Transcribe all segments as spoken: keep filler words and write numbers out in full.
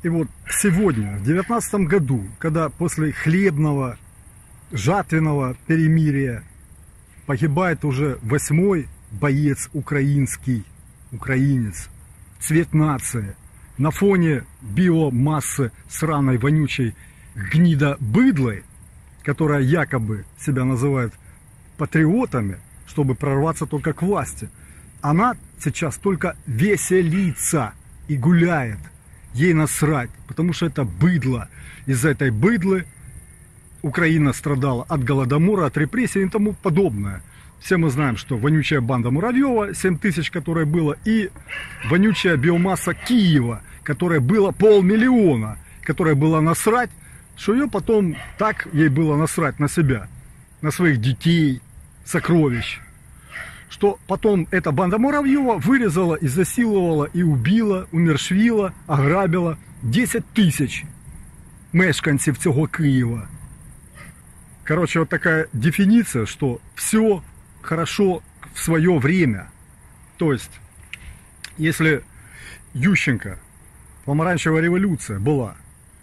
И вот сегодня, в девятнадцатом году, когда после хлебного, жатвенного перемирия погибает уже восьмой боец украинский, украинец, цвет нации, на фоне биомассы сраной, вонючей гнида быдлой, которая якобы себя называет патриотами, чтобы прорваться только к власти, она сейчас только веселится и гуляет. Ей насрать, потому что это быдло. Из-за этой быдлы Украина страдала от голодомора, от репрессий и тому подобное. Все мы знаем, что вонючая банда Муравьева, семь тысяч, которая была, и вонючая биомасса Киева, которая была полмиллиона, которая была насрать, что ее потом так ей было насрать на себя, на своих детей, сокровищ, что потом эта банда Муравьева вырезала, изнасиловала и убила, умершвила, ограбила десять тысяч мешканців цього Киева. Короче, вот такая дефиниция, что все хорошо в свое время. То есть, если Ющенко, помаранчевая революция была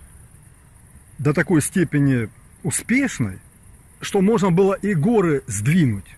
до такой степени успешной, что можно было и горы сдвинуть.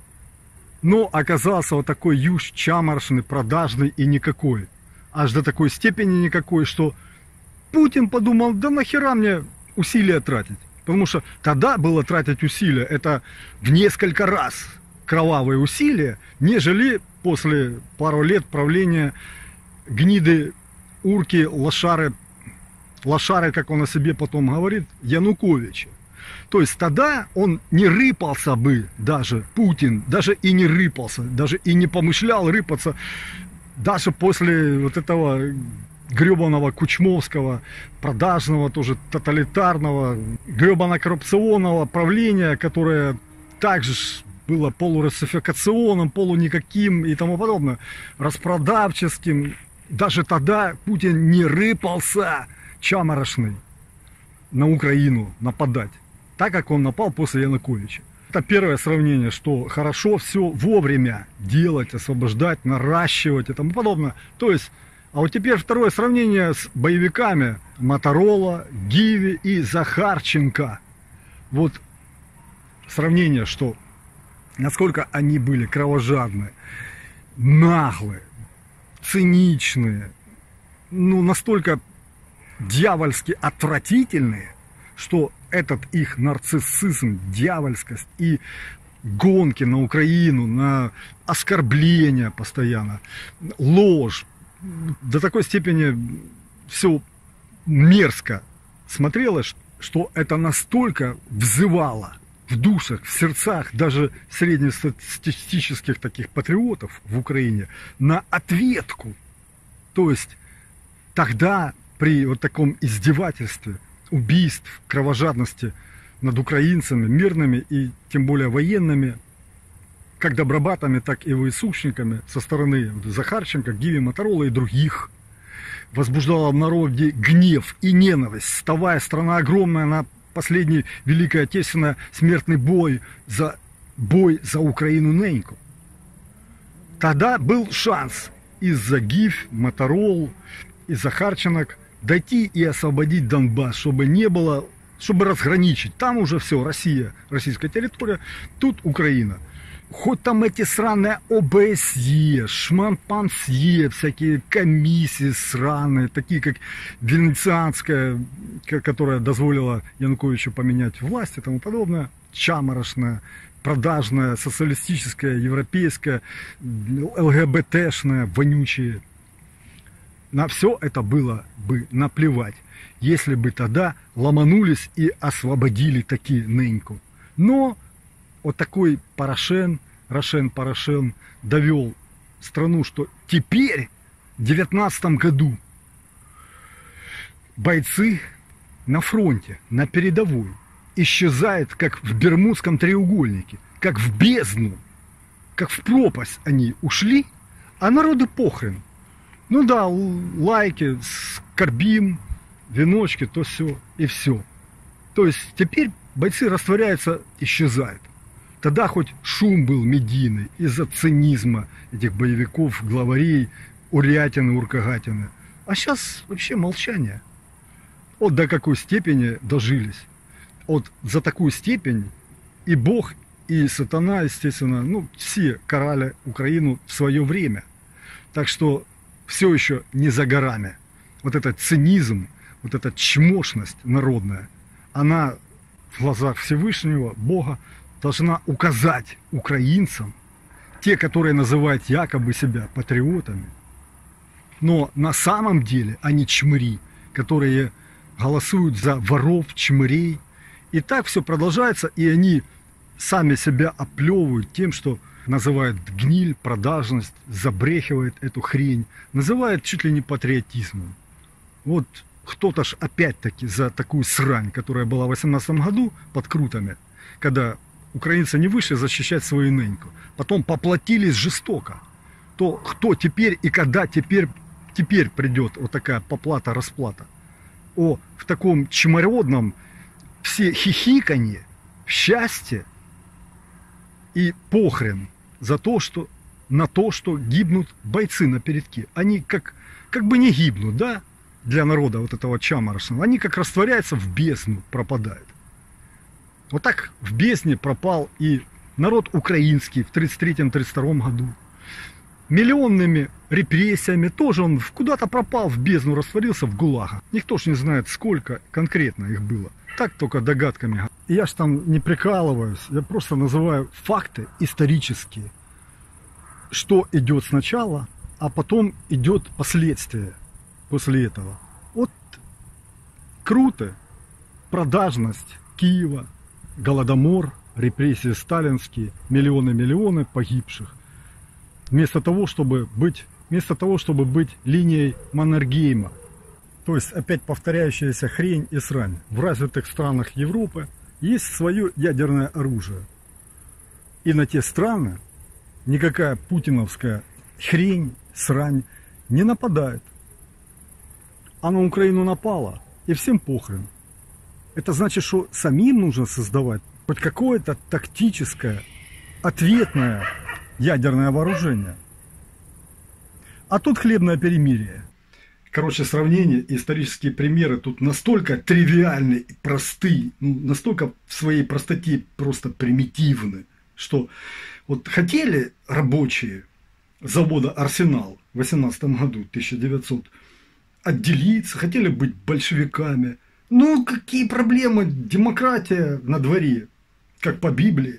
Но оказался вот такой юж чаморшный, продажный и никакой. Аж до такой степени никакой, что Путин подумал, да нахера мне усилия тратить. Потому что тогда было тратить усилия, это в несколько раз кровавые усилия, нежели после пару лет правления гниды, урки, лошары, лошары, как он о себе потом говорит, Януковича. То есть тогда он не рыпался бы даже, Путин, даже и не рыпался, даже и не помышлял рыпаться, даже после вот этого гребаного кучмовского, продажного, тоже тоталитарного, гребано-коррупционного правления, которое также было полурусификационным, полуникаким и тому подобное, распродавческим. Даже тогда Путин не рыпался чаморошный на Украину нападать, так как он напал после Януковича. Это первое сравнение, что хорошо все вовремя делать, освобождать, наращивать и тому подобное. То есть, а вот теперь второе сравнение с боевиками Моторола, Гиви и Захарченко. Вот сравнение, что насколько они были кровожадные, наглые, циничные, ну настолько дьявольски отвратительные, что этот их нарциссизм, дьявольскость и гонки на Украину, на оскорбления постоянно, ложь, до такой степени все мерзко смотрелось, что это настолько взывало в душах, в сердцах даже среднестатистических таких патриотов в Украине на ответку. То есть тогда при вот таком издевательстве, убийств, кровожадности над украинцами, мирными и тем более военными, как добробатами, так и ВСУшниками со стороны Захарченко, Гиви, Моторола и других, возбуждала в народе гнев и ненависть. Вставая, страна огромная, на последний Великой Отечественной смертный бой за бой за Украину неньку. Тогда был шанс из-за Гив, Моторол и Захарченок дойти и освободить Донбасс, чтобы не было, чтобы разграничить. Там уже все, Россия, российская территория, тут Украина. Хоть там эти сраные ОБСЕ, Шманпансье, всякие комиссии сраные, такие как Венецианская, которая дозволила Януковичу поменять власть и тому подобное, чаморошная, продажная, социалистическая, европейская, ЛГБТшная, вонючие. На все это было бы наплевать, если бы тогда ломанулись и освободили таки ныньку. Но вот такой Порошен, Рошен Порошен довел страну, что теперь, в девятнадцатом году, бойцы на фронте, на передовой, исчезают, как в Бермудском треугольнике, как в бездну, как в пропасть они ушли, а народу похрен. Ну да, лайки, скорбим, веночки, то все и все. То есть теперь бойцы растворяются, исчезают. Тогда хоть шум был медийный из-за цинизма этих боевиков, главарей, урятины, уркагатины. А сейчас вообще молчание. Вот до какой степени дожились. Вот за такую степень и Бог, и сатана, естественно, ну, все карали Украину в свое время. Так что все еще не за горами. Вот этот цинизм, вот эта чмошность народная, она в глазах Всевышнего, Бога, должна указать украинцам, те, которые называют якобы себя патриотами, но на самом деле они чмыри, которые голосуют за воров, чмырей. И так все продолжается, и они сами себя оплевывают тем, что называют гниль, продажность, забрехивает эту хрень, называют чуть ли не патриотизмом. Вот кто-то ж опять-таки за такую срань, которая была в восемнадцатом году под Крутами, когда украинцы не вышли защищать свою неньку, потом поплатились жестоко, то кто теперь и когда теперь, теперь придет вот такая поплата-расплата? О, в таком чмородном все хихиканье, счастье и похрен за то, что, на то, что гибнут бойцы на передке. Они как, как бы не гибнут, да, для народа вот этого чаморошного. Они как растворяются в бездну, пропадают. Вот так в бездне пропал и народ украинский в тридцать третьем — тридцать втором году. Миллионными репрессиями тоже он куда-то пропал, в бездну растворился, в ГУЛАГах. Никто ж не знает, сколько конкретно их было. Так только догадками. И я ж там не прикалываюсь, я просто называю факты исторические. Что идет сначала, а потом идет последствия после этого. Вот круто. Продажность Киева, голодомор, репрессии сталинские, миллионы-миллионы погибших. Вместо того, чтобы быть, вместо того, чтобы быть линией Маннергейма. То есть опять повторяющаяся хрень и срань. В развитых странах Европы есть свое ядерное оружие. И на те страны никакая путиновская хрень, срань не нападает. А на Украину напала, и всем похрен. Это значит, что самим нужно создавать хоть какое-то тактическое, ответное ядерное вооружение. А тут хлебное перемирие. Короче, сравнения, исторические примеры тут настолько тривиальны и просты, ну, настолько в своей простоте просто примитивны, что вот хотели рабочие завода «Арсенал» в восемнадцатом году, тысяча девятьсот, отделиться, хотели быть большевиками. Ну, какие проблемы, демократия на дворе, как по Библии.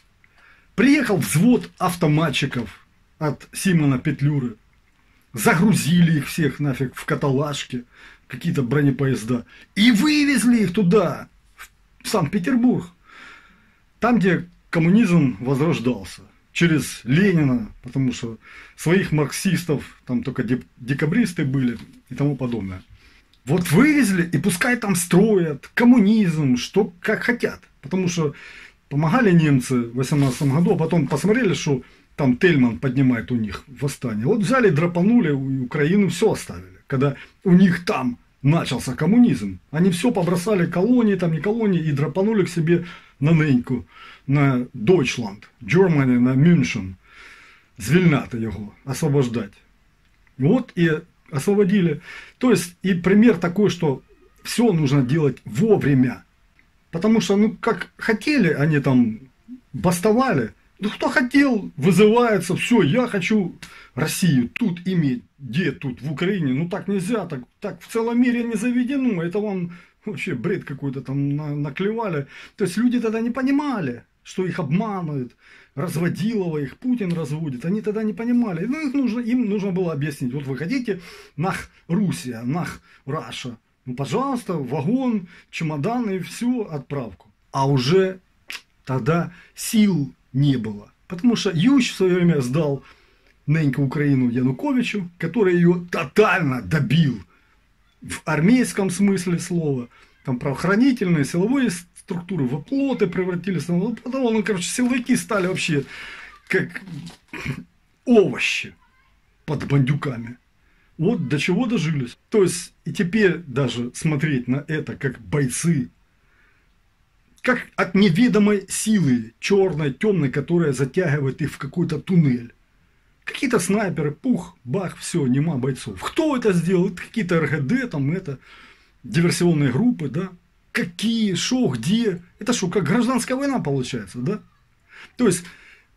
Приехал взвод автоматчиков от Симона Петлюры. Загрузили их всех нафиг в каталажки, какие-то бронепоезда. И вывезли их туда, в Санкт-Петербург. Там, где коммунизм возрождался. Через Ленина, потому что своих марксистов, там только декабристы были и тому подобное. Вот вывезли, и пускай там строят коммунизм, что как хотят. Потому что помогали немцы в восемнадцатом году, а потом посмотрели, что там Тельман поднимает у них восстание. Вот взяли, драпанули, Украину все оставили. Когда у них там начался коммунизм, они все побросали, колонии, там не колонии, и драпанули к себе на неньку, на Deutschland, Germany, на Мюнхен, звільняти его, освобождать. Вот и освободили. То есть, и пример такой, что все нужно делать вовремя. Потому что, ну, как хотели, они там бастовали. Ну, кто хотел, вызывается, все, я хочу Россию тут иметь. Где тут, в Украине? Ну, так нельзя, так, так в целом мире не заведено. Это вам вообще бред какой-то там наклевали. То есть, люди тогда не понимали, что их обманывают. Разводилово их Путин разводит. Они тогда не понимали. Ну, их нужно, им нужно было объяснить. Вот вы хотите нах Руссия, нах Раша. Ну, пожалуйста, вагон, чемоданы и все, отправку. А уже тогда сил не было. Потому что Ющ в свое время сдал неньку Украину Януковичу, который ее тотально добил в армейском смысле слова. Там правоохранительные, силовые структуры в оплоты превратились. Потом, ну, короче, силовики стали вообще как овощи под бандюками. Вот до чего дожились. То есть, и теперь даже смотреть на это как бойцы, как от неведомой силы, черной, темной, которая затягивает их в какой-то туннель. Какие-то снайперы, пух, бах, все, нема бойцов. Кто это сделал? Это какие-то эр гэ дэ, там это. диверсионные группы, да? Какие, шо, где? Это что, как гражданская война получается, да? То есть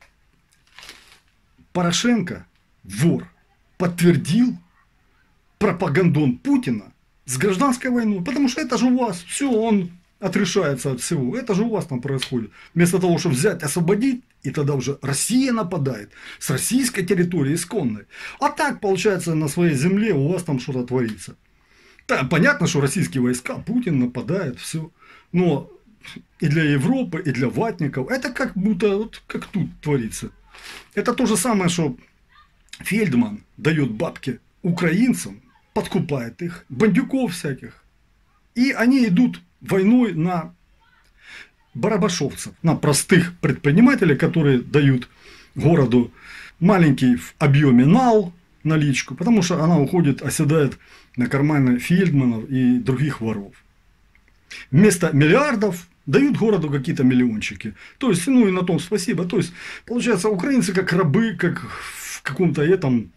Порошенко, вор, подтвердил пропагандон Путина с гражданской войной, потому что это же у вас, все, он отрешается от всего, это же у вас там происходит. Вместо того, чтобы взять, освободить, и тогда уже Россия нападает с российской территории исконной. А так, получается, на своей земле у вас там что-то творится. Да, понятно, что российские войска, Путин нападает, все. Но и для Европы, и для ватников, это как будто, вот как тут творится. Это то же самое, что Фельдман дает бабки украинцам, подкупает их, бандюков всяких. И они идут войной на барабашовцев, на простых предпринимателей, которые дают городу маленький в объеме нал, наличку, потому что она уходит, оседает на карманы Фельдманов и других воров. Вместо миллиардов дают городу какие-то миллиончики. То есть, ну и на том спасибо. То есть, получается, украинцы как рабы, как в каком-то этом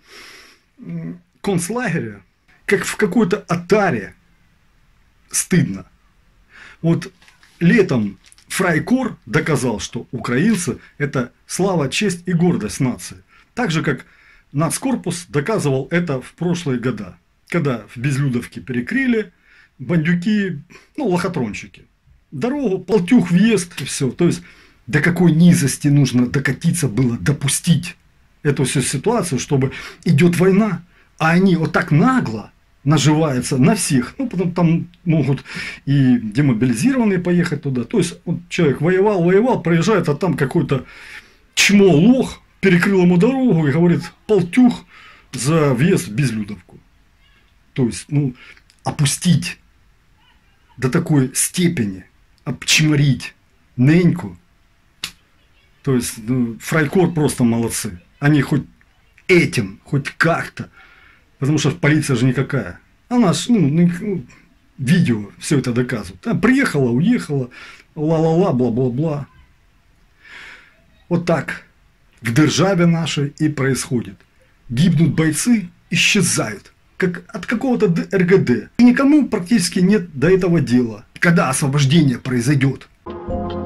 концлагере, как в какой-то отаре. Стыдно. Вот летом Фрайкор доказал, что украинцы – это слава, честь и гордость нации. Так же, как Нацкорпус доказывал это в прошлые года, когда в Безлюдовке перекрыли бандюки, ну, лохотронщики. Дорогу, полтюх, въезд и все. То есть, до какой низости нужно докатиться было, допустить эту всю ситуацию, чтобы идет война, а они вот так нагло наживаются на всех. Ну, потом там могут и демобилизированные поехать туда. То есть, вот человек воевал, воевал, проезжает, а там какой-то чмо, лох, перекрыл ему дорогу и говорит, полтюх за въезд в Безлюдовку. То есть, ну, опустить до такой степени, обчморить неньку. То есть, ну, Фрайкор просто молодцы. Они хоть этим, хоть как-то, потому что полиция же никакая. Она ж, ну, ну, видео все это доказывает. Она приехала, уехала, ла-ла-ла, бла-бла-бла. Вот так в державе нашей и происходит. Гибнут бойцы, исчезают, как от какого-то эр гэ дэ. И никому практически нет до этого дела. Когда освобождение произойдет?